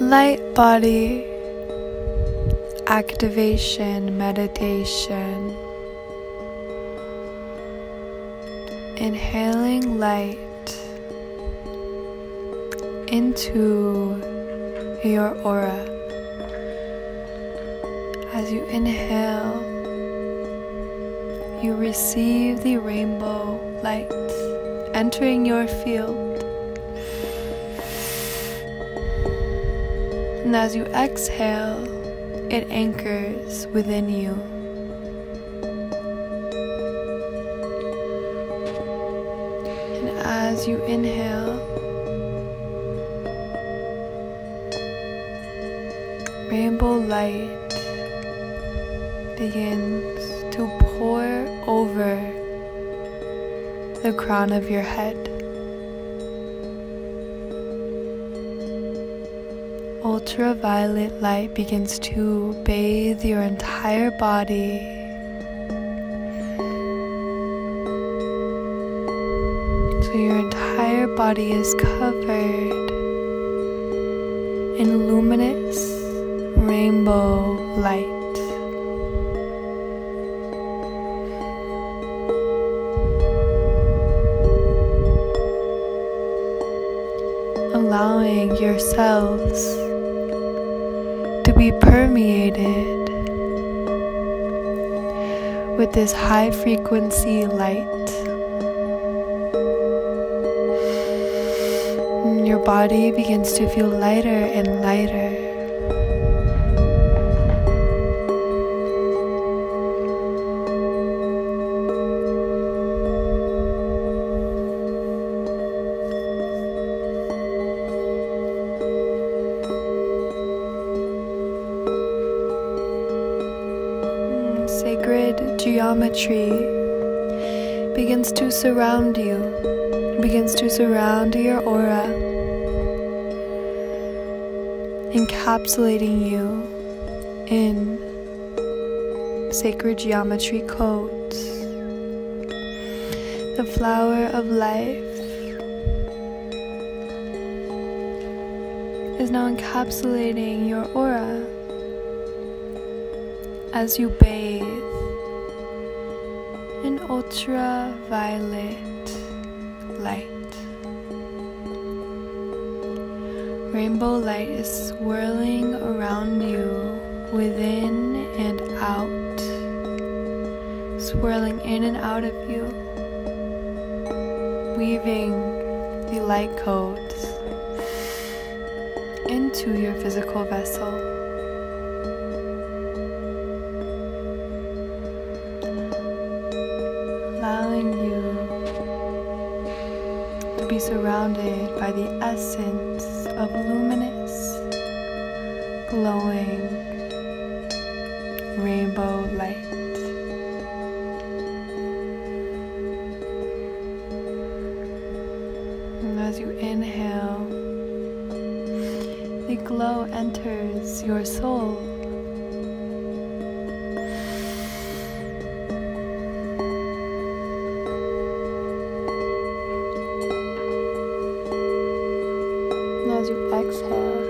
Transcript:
Light body activation meditation. Inhaling light into your aura. As you inhale, you receive the rainbow light entering your field. And as you exhale, it anchors within you. And as you inhale, rainbow light begins to pour over the crown of your head. Ultraviolet light begins to bathe your entire body. So your entire body is covered in luminous rainbow light. Allowing your cells to be permeated with this high frequency light. And your body begins to feel lighter and lighter. Sacred geometry begins to surround you, begins to surround your aura, encapsulating you in sacred geometry codes. The flower of life is now encapsulating your aura as you bathe in ultraviolet light. Rainbow light is swirling around you within and out, swirling in and out of you, weaving the light codes into your physical vessel. Allowing you to be surrounded by the essence of luminous, glowing rainbow light. And as you inhale, the glow enters your soul. As you exhale,